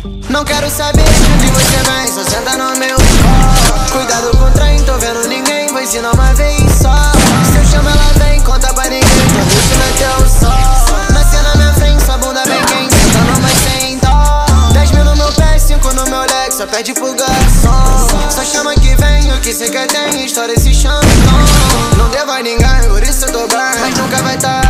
Não quero saber de onde você vem, só senta no meu colo. Cuidado com o trem, tô vendo ninguém, vou ensinar uma vez só. Se eu chamo ela vem, conta pra ninguém, tô deixando até o sol. Nasce na minha frente, sua bunda bem quente, sentando mais sem dó. 10 mil no meu pé, 5 no meu leque, só pede pro garçom. Só chama que vem, o que cê quer tem, história se chama. Não devo a ninguém, por isso eu tô bem, mas nunca vai tá